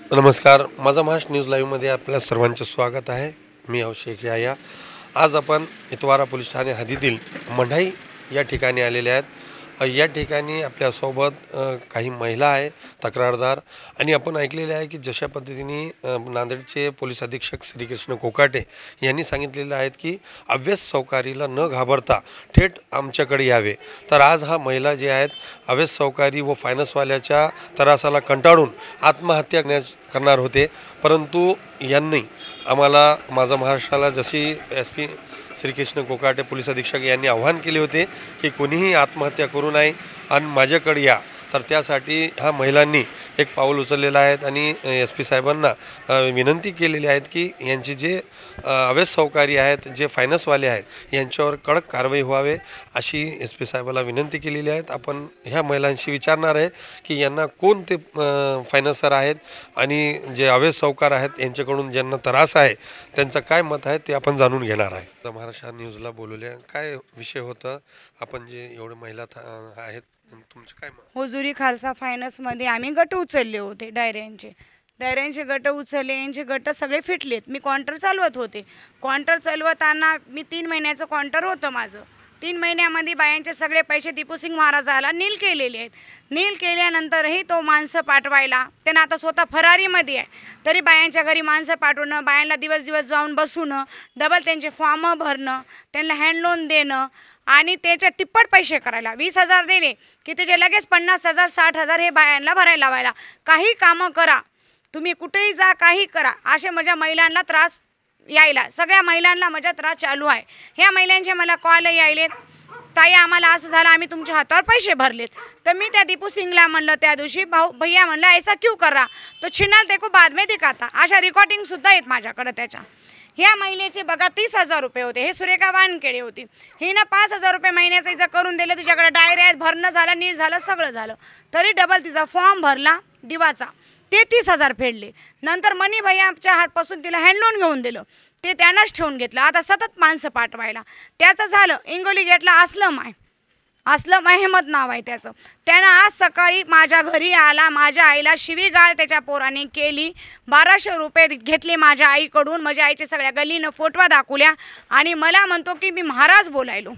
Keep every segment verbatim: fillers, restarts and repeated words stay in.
नमस्कार, माझा महाराष्ट्र न्यूज लाईव्हमध्ये आपल्या सर्वांचे स्वागत आहे। मी अवशेख याया। आज आपण इतवारा पोलीस ठाणे हद्दीतील मंढाई या ठिकाणी आलेले आहेत। या ठिकाणी आपल्यासोबत काही महिला आहे, तक्रारदार, आणि आपण ऐकलेले आहे की जशा पद्धतीने नांदेडचे पोलीस अधीक्षक श्रीकृष्ण कोकाटे यांनी सांगितलेले आहेत की अव्यस सौकारीला न घाबरता थेट आमच्याकडे यावे। तर आज हा महिला जे आहेत अव्यस सौकारी व फायनान्सवाल्याच्या त्रासाला कंटाळून आत्महत्या करणार होते, परंतु यांनी आम्हाला माझा महाराष्ट्राला जशी S P Shrikrishna Kokate police अधीक्षक यांनी आवाहन केले होते की कोणीही आत्महत्या करू नये आणि माझ्याकडे या। तर त्यासाठी ह्या महिलांनी एक पाऊल उचललेलं आहे आणि एस पी साहेबांना विनंती केलेली आहे की यांची जे अवैध सहकारी आहेत, जे फायनान्सवाले आहेत, यांच्यावर कडक कारवाई व्हावे अशी एस पी साहेबाला विनंती केलेली आहे। आपण ह्या महिलांशी विचारणार आहे की यांना कोण ते फायनान्सर आहेत आणि जे अवैध सहकार आहेत यांच्याकडून ज्यांना त्रास आहे त्यांचं काय मत आहे ते आपण जाणून घेणार आहे। महाराष्ट्र न्यूजला बोलवले, काय विषय होता? आपण जे एवढे महिला आहेत तुमचं काय मत? हुजुरी खालसा फायनान्समध्ये आम्ही गट उचलले होते, डायऱ्यांचे डायऱ्यांचे गट उचलले, यांचे गट सगळे फिटलेत। मी काउंटर चालवत होते। काउंटर चालवताना मी तीन महिन्याचं काउंटर होतं माझं। तीन महिन्यामध्ये बायांचे सगळे पैसे दीपूसिंग महाराजाला नील केलेले आहेत। नील केल्यानंतरही तो माणसं पाठवायला त्यांना आता स्वतः फरारीमध्ये आहे, तरी बायांच्या घरी माणसं पाठवणं, बायांना दिवस दिवस जाऊन बसवणं, डबल त्यांचे फॉर्म भरणं, त्यांना हँड लोन देणं आणि त्याचे तिप्पट पैसे करायला। वीस हजार दिले की त्याचे लगेच पन्नास हजार साठ हजार हे बायांना भरायला लावायला। काही कामं करा, तुम्ही कुठेही जा, काही करा, असे माझ्या महिलांना त्रास यायला, सगळ्या महिलांना माझा त्रास चालू आहे। ह्या महिलांचे मला कॉल यायलेत, ताई आम्हाला असं झालं, आम्ही तुमच्या हातावर पैसे भरलेत। तर मी त्या दीपू सिंगला म्हणलं त्या दिवशी, भाऊ भैया म्हणलं ऐसा क्यों कर रहा, तो छिनाल देखो बाद में दिखाता। अशा रिकॉर्डिंगसुद्धा आहेत माझ्याकडे त्याच्या। ह्या महिलेचे बघा तीस हजार रुपये होते, हे सुरेखा वानखेडे होती, हिनं पाच हजार रुपये महिन्याचं इथं करून दिलं, तिच्याकडे डायऱ्या भरणं झालं, नील झालं, सगळं झालं, तरी डबल तिचा फॉर्म भरला दिवाचा, ते तीस हजार फेडले। नंतर मनी भैयाच्या हातपासून तिला हँड लोन घेऊन दिलं, ते त्यानंच ठेवून घेतलं। आता सतत माणसं पाठवायला त्याचं झालं। इंगोली गेटला असलम आहे, असलम अहमद नाव आहे त्याचं। त्यानं आज सकाळी माझ्या घरी आला, माझ्या आईला शिवीगाळ त्याच्या पोराने केली, बाराशे रुपये घेतले माझ्या आईकडून, माझ्या आईचे सगळ्या गल्लीनं फोटवा दाखवल्या आणि मला म्हणतो की मी महाराज बोलायलो,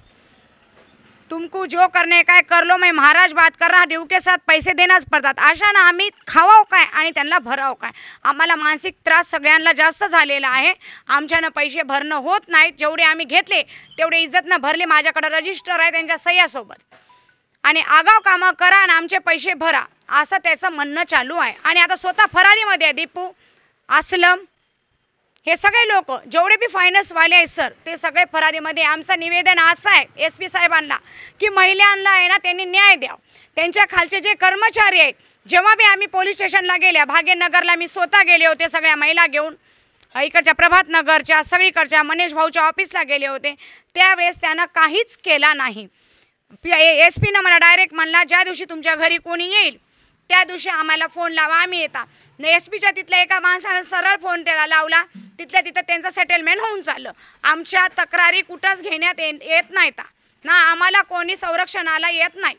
तुमको जो करने काय कर लो, मैं महाराज बात कर रहा, ड्यू के साथ पैसे देनाच पडतात। अशा ना आम्ही खावाव काय आणि त्यांना भराव काय? आम्हाला मानसिक त्रास सगळ्यांना जास्त झालेला आहे। आमच्यानं पैसे भरणं होत नाहीत, जेवढे आम्ही घेतले तेवढे इज्जतनं भरले, माझ्याकडे रजिस्टर आहे त्यांच्या सह्यासोबत, आणि आगाव कामं करा आणि आमचे पैसे भरा असं त्याचं म्हणणं चालू आहे। आणि आता स्वतः फरारीमध्ये आहे दीपू, असलम, हे सगळे लोक जेवढे बी फायनान्सवाले आहेत सर, ते सगळे फरारीमध्ये। आमचं निवेदन असं आहे एस पी साहेबांना की महिलांना आहे ना त्यांनी न्याय द्यावा। त्यांच्या खालचे जे कर्मचारी आहेत, जेव्हा बी आम्ही पोलीस स्टेशनला गेल्या, भाग्यनगरला मी स्वतः गेले होते सगळ्या महिला घेऊन, इकडच्या प्रभात नगरच्या सगळीकडच्या मनीष भाऊच्या ऑफिसला गेले होते, त्यावेळेस त्यानं काहीच केला नाही। एस पीनं मला डायरेक्ट म्हणला ज्या दिवशी तुमच्या घरी कोणी येईल त्या दिवशी आम्हाला फोन लावा, आम्ही येता। एस पीच्या तिथल्या एका माणसानं सरळ फोन त्याला लावला, तिथल्या तिथं त्यांचं सेटलमेंट होऊन चाललं। आमच्या तक्रारी कुठंच घेण्यात येत नाहीत ना, आम्हाला कोणी संरक्षणाला येत नाही।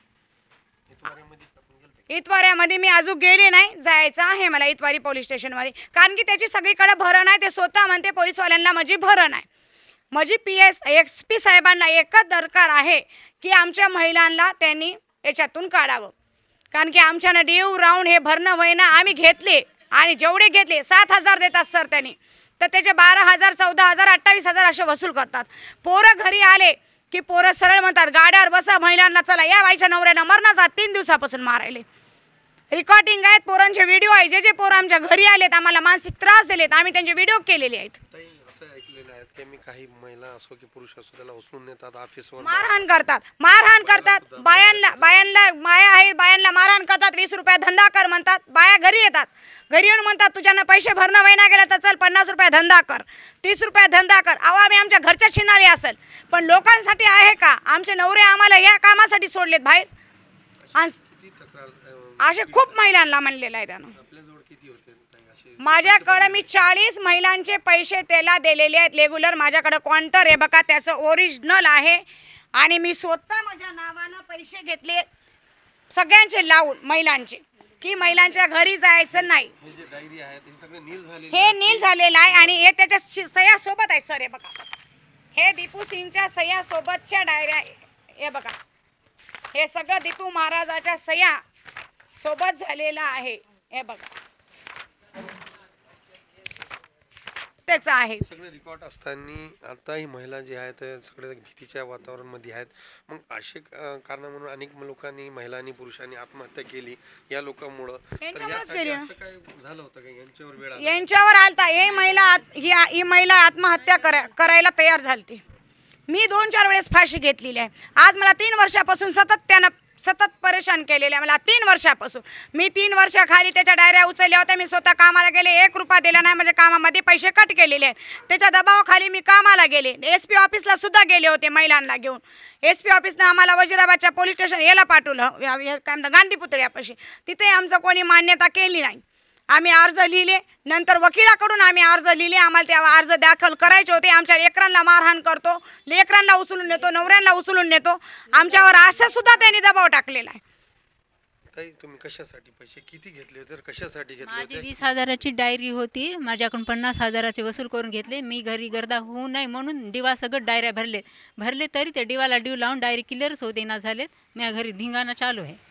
इतवाऱ्यामध्ये मी अजून गेले नाही, जायचं आहे मला इतवारी पोलीस स्टेशनमध्ये, कारण की त्याची सगळीकडे भरण आहे। ते स्वतः म्हणते पोलीसवाल्यांना माझी भरण आहे। माझी पी एस एस पी साहेबांना एकच दरकार आहे की आमच्या महिलांना त्यांनी याच्यातून काढावं, कारण की आमच्यानं देव राऊंड हे भरणं होईना। आम्ही घेतले आणि जेवढे घेतले सात हजार देतात सर त्यांनी, तर त्याचे बारा हजार चौदा हजार अठ्ठावीस हजार असे वसूल करतात। पोरं घरी आले की पोरं सरळ म्हणतात गाड्यावर बसा, महिलांना चला या बाईच्या नवऱ्यानं मरणाचा तीन दिवसापासून मारायले। रेकॉर्डिंग आहेत, पोरांचे व्हिडिओ आहे, जे जे पोरं आमच्या घरी आलेत आम्हाला मानसिक त्रास दिलेत, आम्ही त्यांचे व्हिडिओ केलेले आहेत। मी काही महिला असो की पुरुष असो त्याला उचलून नेतात, ऑफिसवर मारहाण करतात, मारहाण करतात बायांना, बायांना माया आहे, बायांना मारहाण करतात। वीस रुपये धंदा कर म्हणतात, बाया घरी येतात, घरी येऊन म्हणतात तुझ्यानं पैसे भरणं वैना गेला तर चल पन्नास रुपये धंदा कर, तीस रुपये धंदा कर। अहो आम्ही आमच्या घरच्या शिनारी असेल, पण लोकांसाठी आहे का? आमचे नवरे आम्हाला या कामासाठी सोडलेत बाहेर, असे खूप महिलांना म्हणलेलं आहे त्यानं। माझ्याकडे मी चाळीस महिलांचे पैसे त्याला दिलेले आहेत रेग्युलर, माझ्याकडे काउंटर आहे बघा, त्याचं ओरिजिनल आहे, आणि मी स्वतः माझ्या नावानं पैसे घेतले सगळ्यांचे लावून महिलांचे। की महिलांच्या घरी जायचं नाही. हे जे डायरी आहेत हे सगळे नील झालेले हे नील झालेलं आहे आणि हे त्याच्या शि- सह्या सोबत आहेत सर. हे बघा, हे दीपू सिंगच्या सह्या सोबतच्या डायऱ्या आहे. हे बघा, हे सगळं दीपू महाराजाच्या सह्या सोबत झालेलं आहे. हे बघा, त्याचं आहे. सगळे रेकॉर्ड असताना आता ही महिला जी आहेत ते सगळे भीतीच्या वातावरणामध्ये आहेत. मग असे अ, कारण म्हणून अनेक लोकांनी महिलांनी पुरुषांनी आत्महत्या केली या लोकांमुळं. तर यांच्यामुळेच यासाठी केली ना. असं काय झालं होतं का यांच्यावर वेळ आला? यांच्यावर आलता. हे महिला आत- ही ही महिला आत्महत्या करा करायला तयार झालती. मी दोन चार वेळेस फाशी घेतलेली आहे. आज मला तीन वर्षापासून सतत त्यानं सतत परेशान केलेलं आहे मला. तीन वर्षापासून मी तीन वर्षाखाली त्याच्या डायऱ्या उचलल्या होत्या. मी स्वतः कामाला गेले, एक रुपया दिला नाही. म्हणजे कामामध्ये पैसे कट केलेले आहेत. त्याच्या दबावाखाली मी कामाला गेले. एस पी ऑफिसला सुद्धा गेले होते महिलांना घेऊन. एस पी ऑफिसनं आम्हाला वजिराबादच्या पोलीस स्टेशन याला पाठवलं, या- या- काय म्हणतात गांधी पुतळ्यापाशी. तिथे आमचं कोणी मान्यता केली नाही. आम्ही अर्ज लिहिले, नंतर वकिलाकडून आम्ही अर्ज लिहिले. आम्हाला त्या अर्ज दाखल करायचे होते. आमच्या लेकरांना मारहाण करतो, लेकरांना उचलून नेतो, नवऱ्यांना उचलून नेतो. आमच्यावर असं सुद्धा त्यांनी दबाव टाकलेला आहे. ताई तुम्ही कशासाठी पैसे किती घेतले होते तर कशासाठी घेतले माझी होते? वीस हजाराची डायरी होती. माझ्याकडून पन्नास हजाराचे वसूल करून घेतले. मी घरी गर्दा होऊ नये म्हणून डिवा सगळं डायऱ्या भरले भरले तरी ते डिवाला डिव लावून डायरी क्लिअरच होते ना झालेत. मी घरी धिंगाणा चालू आहे.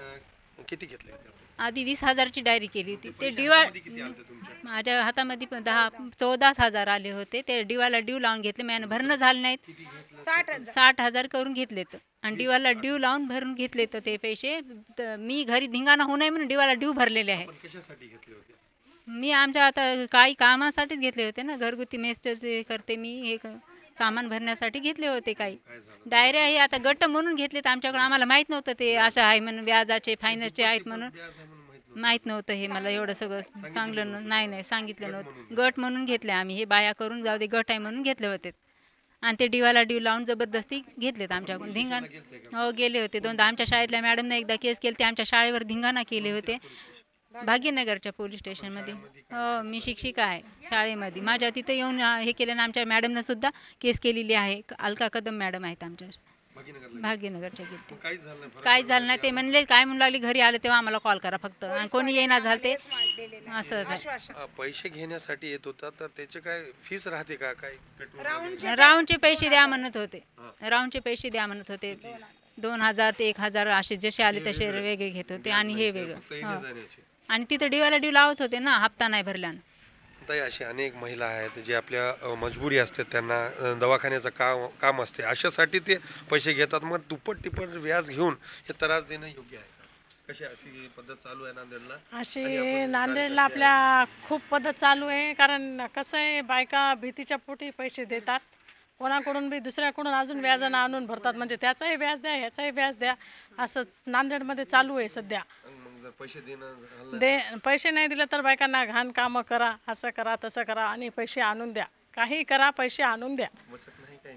अ, किती घेतले होते? आधी वीस हजारची डायरी केली होती. ते डिवा किती आलते तुमच्या? माझ्या हातामध्ये पण दहा चौदाच हजार आले होते. ते डिवाला डिव लावून घेतले. मी भरणं झालं नाहीत. साठ हजार साठ हजार करून घेतलेत आणि डिवाला ड्यू लावून भरून घेतले तर ते पैसे. तर मी घरी धिंगाणा होऊ नये म्हणून डिवाला ड्यू भरलेले आहे. पण कशासाठी घेतले होते? मी आमच्या आता काही कामासाठीच घेतले होते ना. घरगुती मेस्टरचे करते मी. हे क- सामान भरण्यासाठी घेतले होते काही डायऱ्या. हे आता गट म्हणून घेतले तर आमच्याकडे आम्हाला माहीत नव्हतं ते असं आहे म्हणून, व्याजाचे फायनान्सचे आहेत म्हणून माहीत नव्हतं. हे मला एवढं सगळं चांगलं न- नाही नाही सांगितलं नव्हतं. गट म्हणून घेतले आम्ही. हे बाया करून जाऊ दे गट आहे म्हणून घेतले होते आणि ते डिवाला डिव लावून जबरदस्ती घेतलेत आमच्याकडून. धिंगाण हो गेले होते दोनदा. आमच्या शाळेतल्या मॅडमने एकदा केस केली ते आमच्या शाळेवर धिंगाणा केले होते भाग्यनगरच्या पोलीस स्टेशनमध्ये. हो मी शिक्षिका आहे शाळेमध्ये. माझ्या तिथे येऊन अ, हे केलं ना. आमच्या मॅडमनं सुद्धा केस केलेली आहे. अलका कदम मॅडम आहेत आमच्या भाग्यनगरच्या गेले. काहीच झालं नाही. काहीच झालं नाही. ते म्हणले काय म्हणू लागले घरी आले तेव्हा आम्हाला कॉल करा फक्त आणि कोणी येईना झालं ते असं आहे. अ, पैसे घेण्यासाठी येत होता तर त्याचे काय फीस राहते का? काय पेट्रोल राऊंडचे पैसे द्या म्हणत होते. राऊंडचे पैसे द्या म्हणत होते. दोन हजार ते एक हजार असे जसे आले तसे वेगळे घेत होते आणि हे वेगळं. हो. जाण्याचे? आणि तिथं डिवाला डिव लावत होते ना हप्ता नाही भरल्यानं. ताई अशी अनेक महिला आहेत जे आपल्या अ, मजबुरी असते, त्यांना अ, दवाखान्याचं काम काम असते, अशासाठी ते पैसे घेतात. मग दुप्पट तिप्पट व्याज घेऊन हे त्रास देणं योग्य आहे का? कशी अशी पद्धत चालू आहे नांदेडला? अशी नांदेडला आपल्या खूप पद्धत चालू आहे. कारण कसं आहे, बायका भीतीच्या पोटी पैसे देतात. कोणाकडून बी दुसऱ्याकडून अजून व्याजानं आणून भरतात. म्हणजे त्याचाही व्याज द्या ह्याचाही व्याज द्या असं नांदेडमध्ये चालू आहे सध्या. मग जर पैसे देणं झालं दे पैसे नाही दिले तर बायकांना घाण कामं करा, असं करा तसं करा आणि पैसे आणून द्या. काही करा, पैसे आणून द्या. वचक नाही काय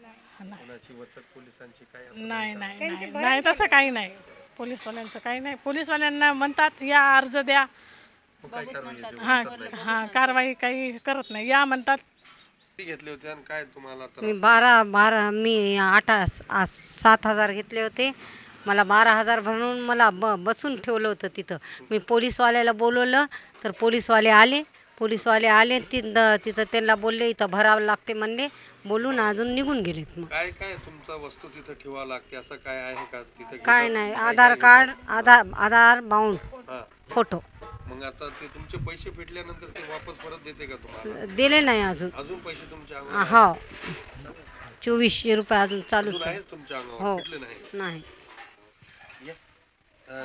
कोणाची वचक पोलिसांची काय असं? नाही नाही नाही नाही तसं काही नाही. पोलीसवाल्यांचं काही नाही. पोलीसवाल्यांना म्हणतात या अर्ज द्या. मग काय कारवाई आहे? हां हां कारवाई काही करत नाही. या म्हणतात. किती घेतले होते आणि काय तुम्हाला मी त्रास? बारा बारा मी आठ आ- सात हजार घेतले होते. मला बारा हजार भरून मला ब बसून ठेवलं होतं तिथं. मी पोलीसवाल्याला बोलवलं तर पोलीसवाले आले. पोलीसवाले आले तिथं तिथं त्यांना बोलले इथं भरावं लागते म्हणले. बोलून अजून निघून गेलेत. मग काय काय तुमचा वस्तू तिथं ठेवा लागते असं काय आहे का तिथे? काय नाही. आधार कार्ड, आधार आधार बाउंड, हां. फोटो मग आता ते तुमचे पैसे फिटल्यानंतर ते वापस परत देते का तुम्हाला? दिले नाही अजून. अजून पैसे तुमच्या अंगावर हो चोवीसशे रुपये अजून चालूच अजून आहे. आहेच तुमच्या हो. अंगावर फिटले नाही? नाही. या. अं,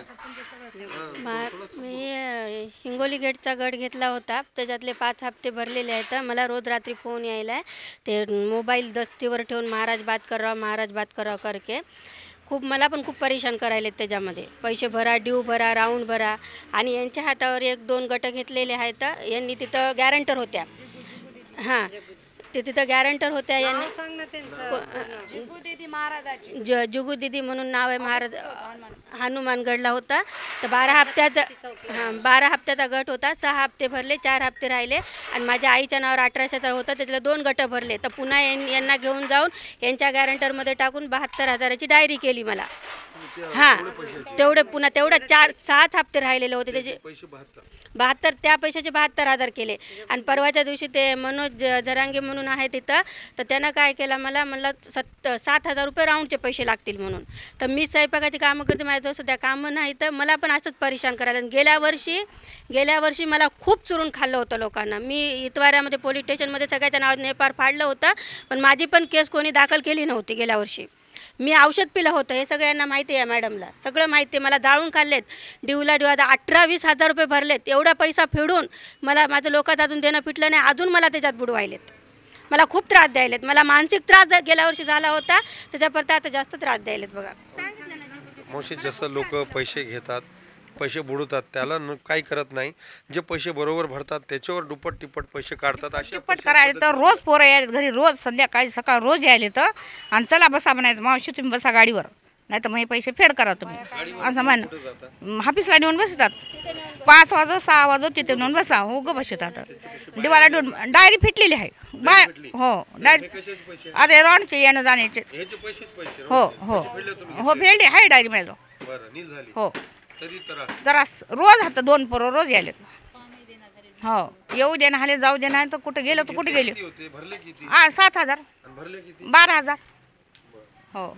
मा- मी अ, हिंगोली गेटचा गट घेतला होता. त्याच्यातले पाच हप्ते भरलेले आहेत. मला रोज रात्री फोन यायला आहे. ते मोबाईल दस्तीवर ठेवून महाराज बात कर रहा महाराज बात कर रहा करके खूप मला पण खूप परेशान करायले त्याच्यामध्ये. पैसे भरा, ड्यू भरा, राऊंड भरा आणि यांच्या हातावर एक दोन गट घेतलेले आहेत. यांनी तिथं गॅरंटर होत्या. हां ते तिथं गॅरंटर होत्या यांनी सांग ना त्यांचं. जिगू दीदी महाराजाची ज जुगू दीदी म्हणून नाव आहे महाराज हनुमानगडला होता. तर बारा हप्त्याचा हां बारा हप्त्याचा गट होता. सहा हप्ते भरले, चार हप्ते राहिले आणि माझ्या आईच्या नावावर अठराशेचा होता, त्यातले दोन गट भरले. तर पुन्हा यां- यांना घेऊन जाऊन यांच्या गॅरंटरमध्ये टाकून बहात्तर हजाराची डायरी केली मला. हां तेवढे पुन्हा तेवढं चार सहाच हप्ते राहिलेले होते त्याचे बहात्तर त्या पैशाचे बहात्तर हजार केले. आणि परवाच्या दिवशी ते मनोज ज- जरांगे म्हणून आहे तिथं, तर त्यानं काय केलं मला म्हणलं सत् सात हजार रुपये राऊंडचे पैसे लागतील म्हणून. तर मी स्वयंपाकाची कामं करते, माझ्याजवळ सध्या कामं नाही, तर मला पण असंच परेशान करायला. आणि गेल्या वर्षी गेल्या वर्षी मला खूप चुरून खाल्लं होतं लोकांना. मी इतवाऱ्यामध्ये पोलीस स्टेशनमध्ये सगळ्याच्या नावात नेपार फाडलं होतं, पण माझी पण केस कोणी दाखल केली नव्हती गेल्या वर्षी. मी औषध पिलं होतं, हे सगळ्यांना माहिती आहे, मॅडमला सगळं माहिती आहे. मला जाळून खाल्लेत, डिवला डिवा अठरा वीस हजार रुपये भरलेत. एवढा पैसा फेडून मला माझं लोकांचं अजून देणं फिटलं नाही, अजून मला त्याच्यात बुडवायलेत. मला खूप त्रास द्यायलेत. मला मानसिक त्रास गेल्या वर्षी झाला होता, त्याच्यापर्यंत आता जास्त त्रास द्यायलेत बघा. मावशी, जसं लोक पैसे घेतात, पैसे बुडवतात, त्याला न काही करत नाही. जे पैसे बरोबर भरतात त्याच्यावर दुप्पट तिप्पट पैसे काढतात. असे पट करायला तर रोज पोरं यायला घरी, रोज संध्याकाळी सकाळ रोज यायले तर. आणि चला बसा म्हणायचं, मावशी तुम्ही बसा गाडीवर, नाही तर मग हे पैसे फेड करा तुम्ही असं म्हण. हाफिसला नेऊन बसतात, पाच वाजो सहा वाजो तिथे नेऊन बसा, उगं बसतात. दिवाला देऊन डायरी फिटलेली आहे बाय. हो डायरी, अरे रॉनचे येणं जाण्याचे. हो हो हो फेडली आहे डायरी माझं. हो जरा रोज हात दोन पोरं रोज यायले. हो येऊ दे ना, हाले जाऊ दे ना, तर कुठे गेलो तर कुठे गेले. हा सात हजार बारा हजार हो.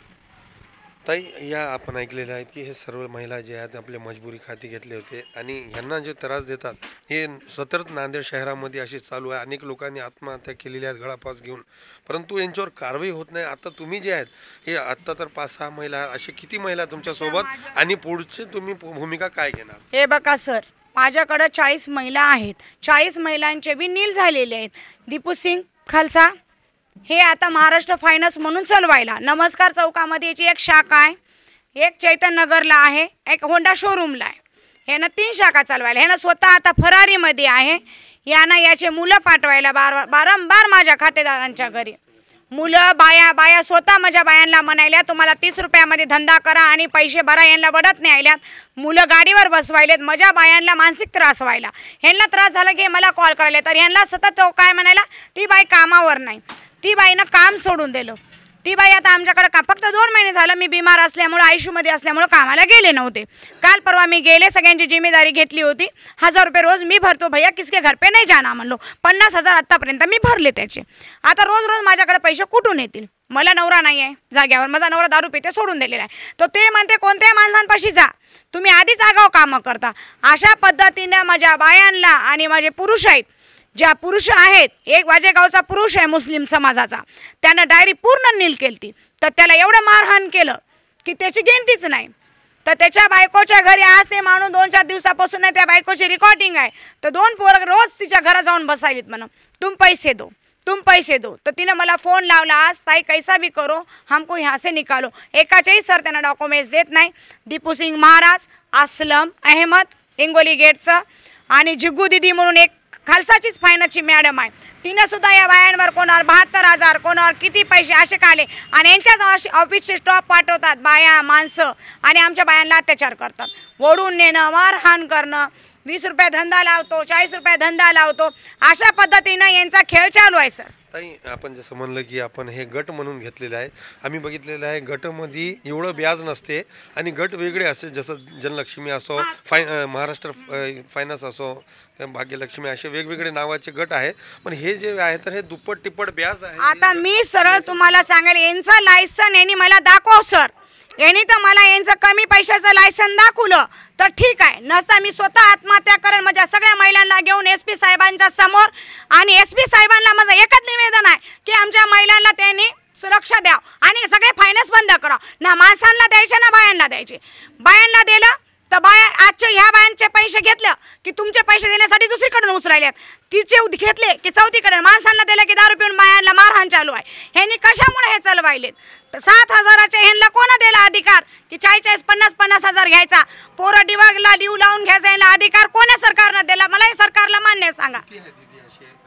ताई, या आपण ऐकलेलं आहे की हे सर्व महिला जे आहेत आपल्या मजबुरी खाती घेतले होते आणि ह्यांना जे त्रास देतात हे सतत नांदेड शहरामध्ये असे चालू आहे. अनेक लोकांनी आत्महत्या केलेल्या आहेत गळापास घेऊन, परंतु यांच्यावर कारवाई होत नाही. आता तुम्ही जे आहेत हे आत्ता तर पाच सहा महिला, असे किती महिला तुमच्यासोबत आणि पुढची तुम्ही भूमिका काय घेणार? हे बघा सर, माझ्याकडं चाळीस महिला आहेत. चाळीस महिलांचे बी नील झालेले आहेत. दीपू सिंग खालसा हे आता महाराष्ट्र फायनान्स म्हणून चालवायला. नमस्कार चौकामध्ये याची एक शाखा आहे, एक चैतन्यनगरला आहे, एक होंडा शोरूमला आहे. ह्यानं तीन शाखा चालवायला. ह्यानं स्वतः आता फरारीमध्ये आहे. यानं याचे मुलं पाठवायला बार वारंवार माझ्या खातेदारांच्या घरी. मुलं बाया बाया स्वतः माझ्या बायांना म्हणायल्या तुम्हाला तीस रुपयामध्ये धंदा करा आणि पैसे भरा. यांना वडत नाही आल्यात. मुलं गाडीवर बसवायलेत. माझ्या बायांना मानसिक त्रास व्हायला. ह्यांना त्रास झाला की मला कॉल करायला, तर ह्यांना सतत तो काय म्हणायला, ती बाई कामावर नाही. ती बाईनं काम सोडून दिलं. ती बाई आता आमच्याकडे का फक्त दोन महिने झालं मी बिमार असल्यामुळं आयशूमध्ये असल्यामुळं कामाला गेले नव्हते. काल परवा मी गेले, सगळ्यांची जिम्मेदारी घेतली होती. हजार रुपये रोज मी भरतो, भैया किसके घर पे नाही जाना म्हणलो. पन्नास हजार आत्तापर्यंत मी भरले त्याचे. आता रोज रोज माझ्याकडे पैसे कुठून येतील? मला नवरा नाही आहे जाग्यावर, माझा नवरा दारू पिते सोडून दिलेला आहे. तो ते म्हणते कोणत्याही माणसांपाशी जा, तुम्ही आधीच आगाव कामं करता. अशा पद्धतीनं माझ्या बायांना आणि माझे पुरुष आहेत, ज्या पुरुष आहेत, एक वाजेगावचा पुरुष आहे मुस्लिम समाजाचा, त्यानं डायरी पूर्ण नील केली. तर त्याला एवढं मारहाण केलं की त्याची गिनतीच नाही. तर त्याच्या बायकोच्या घरी आज ते माणूस दोन चार दिवसापासून आहे, त्या बायकोची रेकॉर्डिंग आहे. तर दोन पोरं रोज तिच्या घरात जाऊन बसायलीत म्हणून, तुम पैसे दो तुम पैसे दो. तर तिनं मला फोन लावला आज, ताई कैसा भी करो हमको यहाँ से निकालो. एकाचेही सर त्यांना डॉक्युमेंट्स देत नाही. दीपू सिंग महाराज, असलम अहमद हिंगोली गेटचं आणि जिग्गू दिदी म्हणून एक खालसाचीच फायनान्सची मॅडम आहे, तिनं सुद्धा या बायांवर कोणावर बहात्तर हजार कोणावर किती पैसे असे काले आणि यांच्याच ऑफिसचे स्टॉप पाठवतात बाया माणसं आणि आमच्या बायांना अत्याचार करतात. ओढून नेणं, मारहाण करणं, वीस रुपये धंदा लावतो, चाळीस रुपये धंदा लावतो, अशा पद्धतीनं यांचा खेळ चालू आहे. सर ताई, आपण जसं म्हणलं की आपण हे गट म्हणून घेतलेलं आहे. आम्ही बघितलेलं आहे गटमध्ये एवढं व्याज नसते आणि गट वेगळे असते, जसं जनलक्ष्मी असो, फाय महाराष्ट्र फायनान्स असो, भाग्यलक्ष्मी, असे वेगवेगळे नावाचे गट आहेत. पण हे जे आहे तर हे दुप्पट तिप्पट व्याज आहे. आता मी सरळ तुम्हाला सांगेल, यांचं लायसन यांनी मला दाखव सर. यांनी तर मला यांचं कमी पैशाचं लायसन दाखवलं तर ठीक आहे, नसता मी स्वतः आत्महत्या करेन माझ्या सगळ्या महिलांना घेऊन एस पी साहेबांच्या समोर. आणि एस पी साहेबांना माझं एकच निवेदन आहे की आमच्या महिलांना त्यांनी सुरक्षा द्या आणि सगळे फायनान्स बंद करा. ना माणसांना द्यायचे ना बायांना द्यायचे. बायांना दिलं तर बाया आजच्या ह्या बायांचे पैसे घेतलं की तुमचे पैसे देण्यासाठी दुसरीकडून उचलायलेत. तिचे घेतले की चौथीकडे. माणसांना दिलं की दारू पिऊन बायांना मारहाण चालू आहे. ह्यांनी कशामुळे हे चालवायलेत? तर सात हजाराचे ह्यांना कोणा दिला अधिकार की चाळीस चाळीस पन्नास पन्नास हजार घ्यायचा, पोरं डिवागला लिव लावून घ्यायचा, यांना अधिकार कोण्या सरकारनं दिला? मला हे सरकारला मान्य सांगा.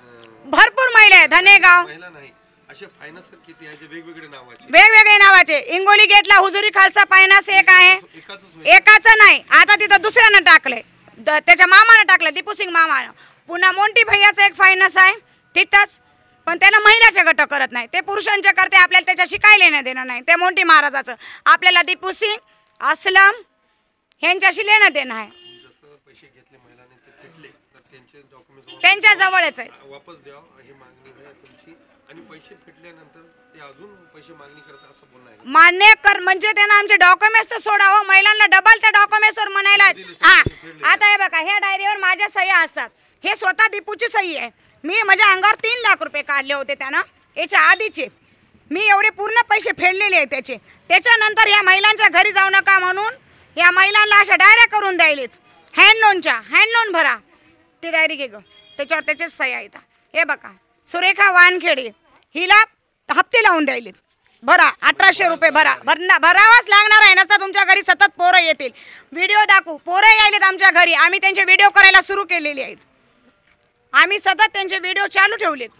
भरपूर महिला आहे. धनेगाव महिला नाही, असे फायनान्सर किती आहे जे वेगवेगळे नावाचे वेगवेगळे नावाचे. इंगोली गेटला हुजुरी खालसा फायनान्स एक आहे, एकाच एकाचं नाही. आता तिथं दुसऱ्यानं टाकलंय, द- त्याच्या मामानं टाकलं, दीपू सिंग मामानं. पुन्हा मोंटी भैयाचं एक फायनान्स आहे तिथंच, पण त्यानं महिलाचे गट करत नाही, ते पुरुषांचे करते. आपल्याला त्याच्याशी काय लेणं देणं नाही. ते मोंटी महाराजाचं. आपल्याला दीपू सिंग, असलम यांच्याशी लेणं देणं आहे. जसं पैसे घेतले महिलांनी ते फिटले तर त्यांचे डॉक्युमेंट्स त्यांच्या जवळच आहे. वापस द्यावं ही मागणी आहे तुमची. आणि पैसे फिटल्यानंतर ते अजून पैसे मागणी करतात असं बोलणं आहे. मान्य कर म्हणजे त्यानं आमचे डॉक्युमेंट्स तर सोडावं. महिलांना डबल त्या डॉक्युमेंट्सवर म्हणायला हा. आता हे बघा, ह्या डायरीवर माझ्या सह्या असतात. हे स्वतः दीपूची सही आहे. मी माझ्या अंगावर तीन लाख रुपये काढले होते त्यानं याच्या आधीचे. मी एवढे पूर्ण पैसे फेडलेले आहेत त्याचे. त्याच्यानंतर या महिलांच्या घरी जाऊ नका म्हणून या महिलांना अशा डायऱ्या करून द्यायलेत. हँड लोनच्या हँड लोन भरा, ती डायरी घे ग, त्याच्यावर त्याचेच सह्या आहेत. हे बघा, सुरेखा वानखेडे, हिला हप्ते लावून द्यायलेत. भरा, अठराशे रुपये भरा. भरणा भरावाच लागणार आहे, नसता तुमच्या घरी सतत पोरं येतील. व्हिडिओ दाखवू, पोरं यायलेत आमच्या घरी. आम्ही त्यांचे व्हिडिओ करायला सुरू केलेले आहेत. आम्ही सतत त्यांचे व्हिडिओ चालू ठेवलेत.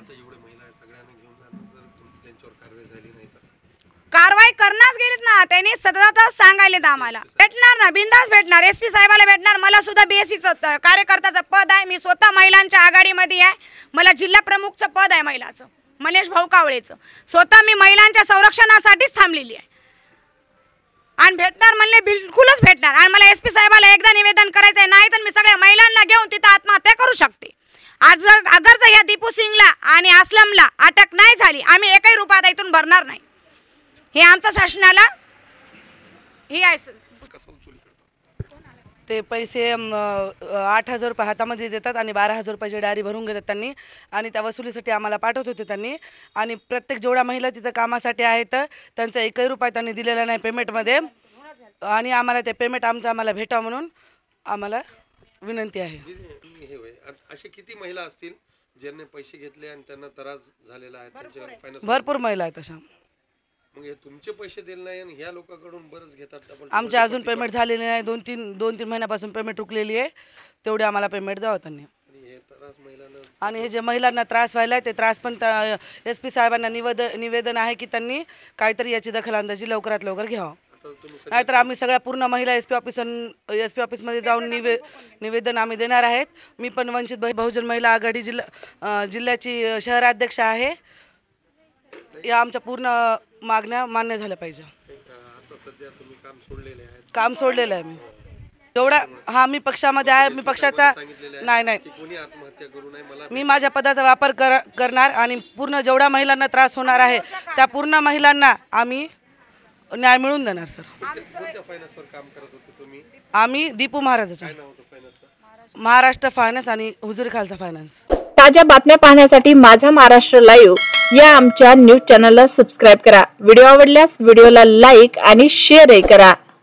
कारवाई करणारच गेलीत ना, त्यांनी सततच सांगायलेत आम्हाला. भेटणार ना, बिंदास भेटणार. एस पी साहेबाला भेटणार. मला सुद्धा बीएससीचं कार्यकर्त्याचं पद आहे. मी स्वतः महिलांच्या आघाडीमध्ये आहे. मला जिल्हा प्रमुखचं पद आहे महिलाचं, मनेश भाऊ कावळेचं. स्वतः मी महिलांच्या संरक्षणासाठीच थांबलेली आहे. आणि भेटणार म्हणले बिलकुलच भेटणार. आणि मला एस पी साहेबाला एकदा निवेदन करायचं आहे, नाही तर मी सगळ्या महिलांना घेऊन तिथं आत्महत्या करू शकते. आज अगर जर या दीपू सिंगला आणि असलमला अटक नाही झाली, आम्ही एकही रुपया इथून भरणार नाही. हे आमचं शासनाला हे आहे. ते पैसे अम, आठ हजार रुपये हातामध्ये देतात आणि बारा हजार रुपयाची डायरी भरून घेतात त्यांनी. आणि त्या वसुलीसाठी आम्हाला पाठवत होते त्यांनी. आणि प्रत्येक जेवढ्या महिला तिथं कामासाठी आहेत त्यांचा एकही रुपया त्यांनी दिलेला नाही पेमेंटमध्ये. आणि आम्हाला ते पेमेंट आमचं आम्हाला भेटा म्हणून आम्हाला विनंती आहे. असे किती महिला असतील ज्यांनी पैसे घेतले आणि त्यांना त्रास झालेला आहे त्यांच्या फायनान्स? भरपूर महिला आहेत तशा. मग हे तुमचे पैसे दिले नाही आणि ह्या लोकांकडून बरंच घेतात डबल. आमचे अजून पेमेंट झालेले नाही. दोन तीन दोन तीन महिन्यापासून पेमेंट रुकलेली आहे. तेवढी आम्हाला पेमेंट द्यावं त्यांनी. आणि हे त्रास महिलांना आणि हे जे महिलांना त्रास व्हायला ते त्रास पण एस पी साहेबांना निवेदन निवेदन आहे की त्यांनी काहीतरी याची दखलंदाजी लवकरात लवकर घ्यावं. नाहीतर आम्ही सगळ्या पूर्ण महिला S P office S P ऑफिसमध्ये जाऊन निवे निवेदन आम्ही देणार आहेत. मी पण वंचित बहुजन महिला आघाडी जिल्हा जिल्ह्याची शहराध्यक्ष आहे. या आमच्या पूर्ण मागण्या मान्य झाल्या पाहिजे. आता सध्या तुम्ही काम सोडलेले आहे? काम सोडलेलं आहे मी. एवढा हा मी पक्षामध्ये आहे. मी पक्षाचा नाही नाही कोणी आत्महत्या करू नये. मला मी माझ्या पदाचा वापर कर करणार आणि पूर्ण जेवढ्या महिलांना त्रास होणार आहे त्या पूर्ण महिलांना आम्ही न्याय मिळवून देणार सर. कोणत्या फायनान्सवर काम करत होते तुम्ही? आम्ही दीपू महाराजाच्या काय नाव होतं फायनान्सचं? महाराष्ट्र फायनान्स आणि हुजुरी खालसा फायनान्स. ताज्या बातम्या पाहण्यासाठी माझा महाराष्ट्र लाईव्ह या आमच्या न्यूज चॅनलला सबस्क्राईब करा. व्हिडिओ आवडल्यास व्हिडिओला लाईक आणि शेअरही करा.